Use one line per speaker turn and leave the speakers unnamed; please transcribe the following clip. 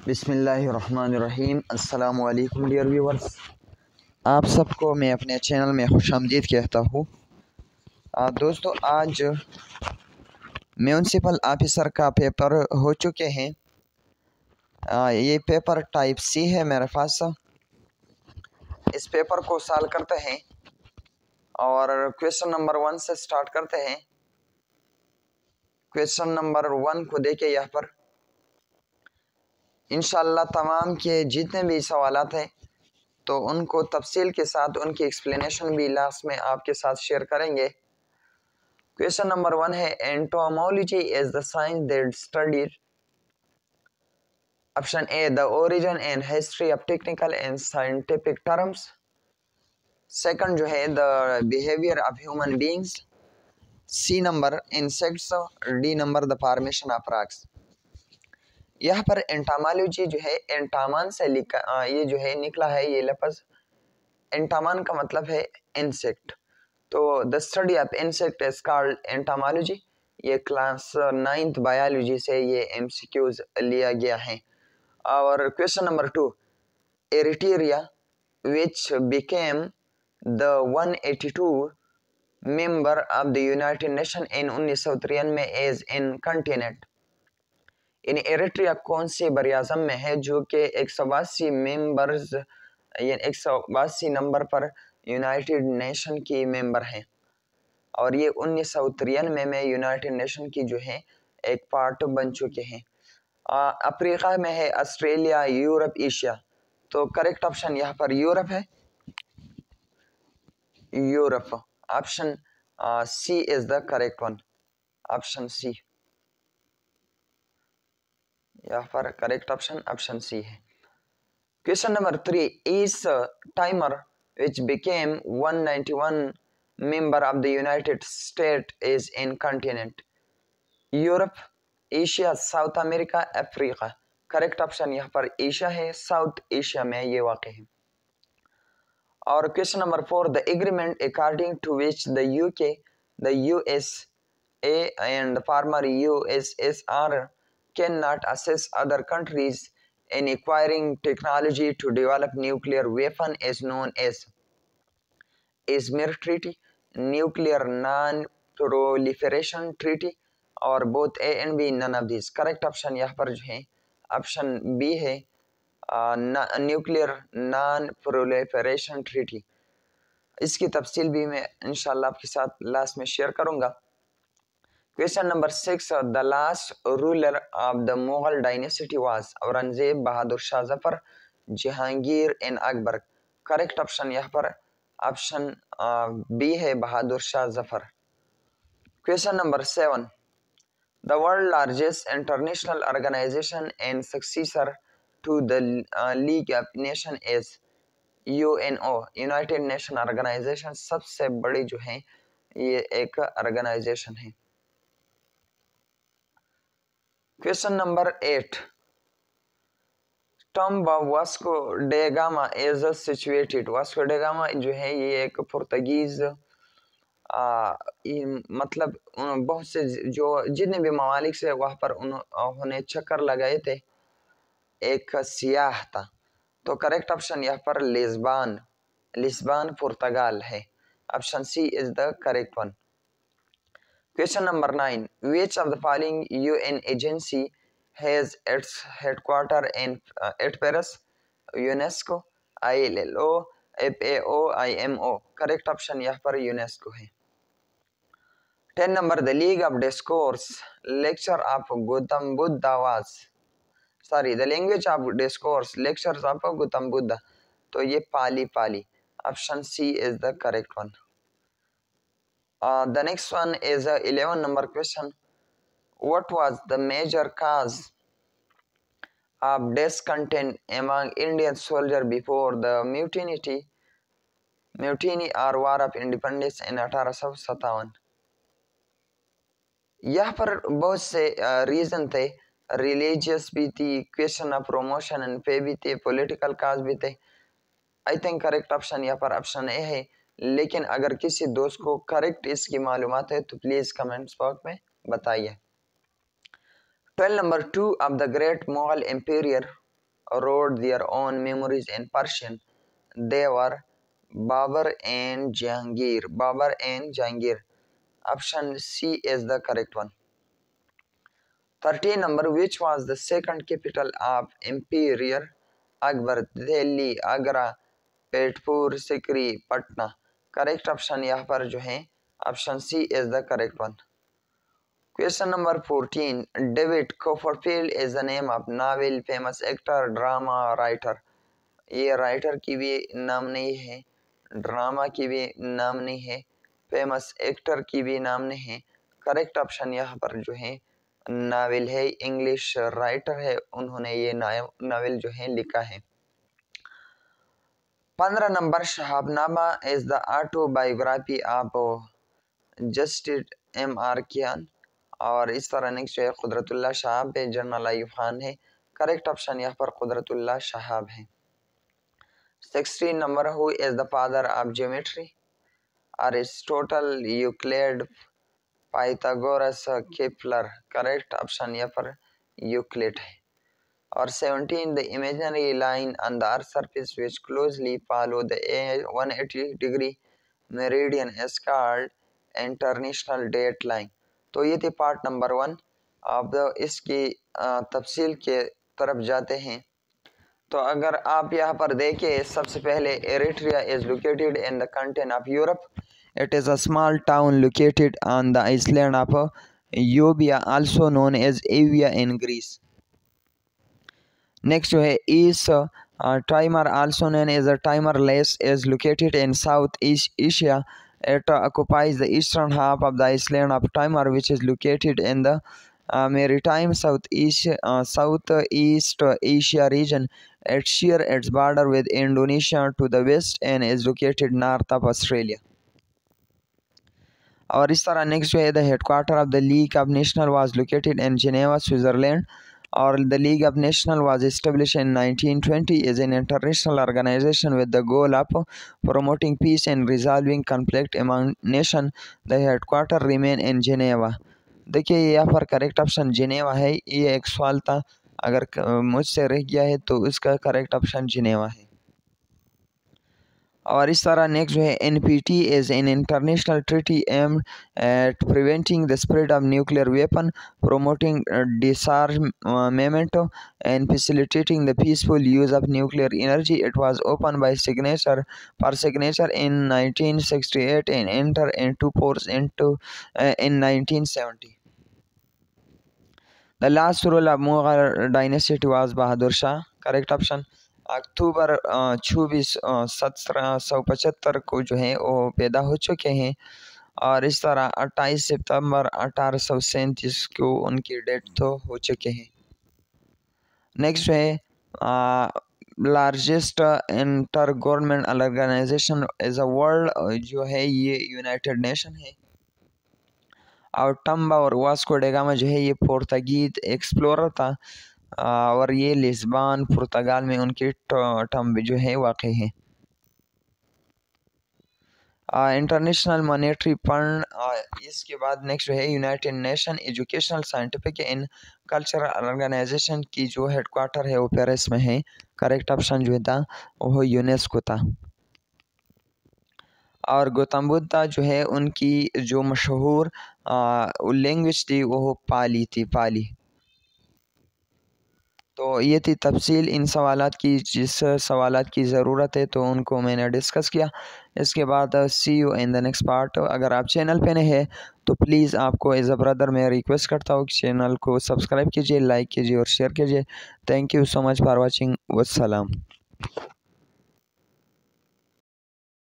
बिस्मिल्लाहिर्रहमानिर्रहीम। अस्सलामु अलैकुम डियर व्यूवर्स, आप सबको मैं अपने चैनल में खुशामदीद कहता हूँ। दोस्तों, आज म्यूनसिपल ऑफिसर का पेपर हो चुके हैं। ये पेपर टाइप सी है मेरे पास। इस पेपर को सॉल्व करते हैं और क्वेश्चन नंबर 1 से स्टार्ट करते हैं। क्वेश्चन नंबर 1 को देखिए यहाँ पर। इंशाल्लाह तमाम के जितने भी सवालात हैं तो उनको तफसील के साथ उनकी एक्सप्लेनेशन भी लास्ट में आपके साथ शेयर करेंगे। क्वेश्चन नंबर 1 है, entomology is the science that studies option A the origin and history of technical and scientific terms. Second जो है the behaviour of human beings. C number insects. D number the formation of rocks. यहाँ पर entomology जो है एंटामान से लिखा ये जो है निकला है। ये लफ्ज एंटामान का मतलब है इंसेक्ट। तो the study of insect is called entomology. ये क्लास 9th बायोलॉजी से ये एमसीक्यूज लिया गया है। और question number 2, Eritrea which became the 182 member of the United Nation in 1993 as in continent. In Eritrea कौन से बरआज़म में है जो कि 182 मेंबर्स या 182 नंबर पर यूनाइटेड नेशन की मेंबर हैं और ये 1993 में यूनाइटेड नेशन की जो है एक पार्ट बन चुके हैं। अफ्रीका में है, ऑस्ट्रेलिया, यूरोप, एशिया। तो करेक्ट ऑप्शन यहाँ पर यूरोप है। Europe. Option C is the correct one. Option C यहाँ पर करेक्ट ऑप्शन सी है। Question number 3, East Timor which became 191 member of the United States is in continent Europe, Asia, South America, Africa. Correct option यहाँ पर Asia है, south Asia में ये वाक़ है। और question number 4, the agreement according to which the UK, the USA and former USSR can not assist other countries in acquiring technology to develop nuclear weapon is known as Izmir Treaty, Nuclear Non-Proliferation Treaty और both A and B, none of these। Correct option यहाँ पर जो है option B है, nuclear non proliferation treaty. इसकी तफसील भी मैं इंशाल्लाह आपके साथ लास्ट में शेयर करूँगा। Question number 6, the last ruler of the Mughal dynasty was Aurangzeb, Bahadur Shah Zafar, Jahangir and Akbar. Correct option यहाँ पर ऑप्शन बी है, Bahadur Shah Zafar. Question number 7, the world largest international organization and successor to the League of Nations is UNO, United Nation organisation. सबसे बड़ी जो है ये एक organisation है। Question number 8, tomb of Vasco da Gama is situated. Vasco da Gama जो है ये एक पुर्तगीज मतलब बहुत से जो जितने भी ममालिक से वहाँ पर उन्होंने चक्कर लगाए थे, एक सियाह था। तो करेक्ट ऑप्शन यहाँ पर लिस्बन, लिस्बन पुर्तगाल है। Option C is the correct one. Question number 9, which of the following UN agency has its headquarters in at Paris? UNESCO, ILO, FAO, IMO। Correct option यहाँ पर UNESCO है। 10 नंबर, the league of discourse lecture of Gautam Buddha was the language of discourse lectures of Gautam Buddha. तो ये Pali Pali. Option C is the correct one. The next one is a 11 number question. What was the major cause of discontent among Indian soldiers before the mutiny or War of Independence in 1857? यहाँ पर बहुत से reason थे, religious भी थी, question of promotion and पे भी थे, पॉलिटिकल काज भी थे। आई थिंक करेक्ट ऑप्शन यहाँ पर ऑप्शन ए है, लेकिन अगर किसी दोस्त को करेक्ट इसकी मालूमात है तो प्लीज कमेंट्स बॉक्स में बताइए। 12 नंबर, 2 of the great Mughal empire wrote their own memories in Persian. They were Babur and Jahangir. Babur and Jahangir. Option C is the correct one. 13 number, which was the second capital of Emperor Akbar? Delhi, Agra, पेटपुर, Sikri, Patna. Correct option यहाँ पर जो है option C is the correct one. Question number 14. David Copperfield is the name of novel, famous actor, drama writer. ये writer की भी नाम नहीं है, ड्रामा की भी नाम नहीं है, फेमस एक्टर की भी नाम नहीं है. करेक्ट ऑप्शन यहाँ पर जो है नावल है, इंग्लिश राइटर है, उन्होंने ये नावल जो है लिखा है. 15 नंबर, Shahabnama is the autobiography of justice M.R. Kayani. और इस तरह नेक्स्ट जो है कुदरतुल्लाह शहाब है, जनरल आयुब खान है. करेक्ट ऑप्शन यहाँ पर कुदरतुल्लाह शहाब है. 16 नंबर, who is the father of geometry? Aristotle, Euclid, Pythagoras, Kepler. Correct option यहाँ पर यूक्लिड है. और 17, the imaginary line on the earth's surface which closely follow the 180-degree meridian is called international date line. तो ये थी part number 1. अब इसकी तफसील के तरफ जाते हैं. तो अगर आप यहाँ पर देखें, सबसे पहले Eritrea is located in the content of Europe. It is a small town located on the island of Euboea, also known as Evia in Greece. Next जो है East Timor, also known as a Timor Leste, is located in South East Asia. It occupies the eastern half of the island of Timor, which is located in the maritime Southeast Asia region. It shares its border with Indonesia to the west and is located north of Australia. और इस तरह next जो है the headquarter of the league of national was located in Geneva, Switzerland. और the league of national was established in 1920 is an international organization with the goal of promoting peace and resolving conflict among nations. The headquarter remain in Geneva. देखिए यहाँ पर correct option Geneva है. ये एक सवाल था, अगर मुझसे रह गया है तो इसका करेक्ट ऑप्शन जिनेवा है. और इस तरह नेक्स्ट जो है NPT is an international treaty aimed at preventing the spread of nuclear weapon, promoting disarmament and facilitating the peaceful use of nuclear energy. It was opened by signature in 1968 and entered into force in 1970. The last ruler of Mughal dynasty was Bahadur Shah. Correct option. अक्टूबर 24 1775 को जो है वो पैदा हो चुके हैं. और इस तरह 28 सितंबर 1837 को उनकी डेथ तो हो चुके हैं. नेक्स्ट है largest inter government organisation as a world, जो है ये यूनाइटेड नेशन है. और टम्बा और वास्को ड गामा जो है ये पुर्तगीज एक्सप्लोरर था. और ये लिस्बन पुर्तगाल में उनकी टम्ब जो है वाक़ है. International monetary fund. इसके बाद नेक्स्ट जो है United Nation educational scientific and cultural organisation की जो हेडक्वार्टर है वो पेरिस में है. करेक्ट ऑप्शन जो था वो यूनेस्को था. और गौतम बुद्ध जो है उनकी जो मशहूर लैंग्वेज थी वो पाली थी, पाली. तो ये थी तफसील इन सवालात की, जिस सवालात की ज़रूरत है तो उनको मैंने डिस्कस किया. इसके बाद see you in the next part. अगर आप चैनल पे नए हैं तो प्लीज़ आपको एज अ ब्रदर मैं रिक्वेस्ट करता हूँ कि चैनल को सब्सक्राइब कीजिए, लाइक कीजिए और शेयर कीजिए. Thank you so much for watching. वस्सलाम.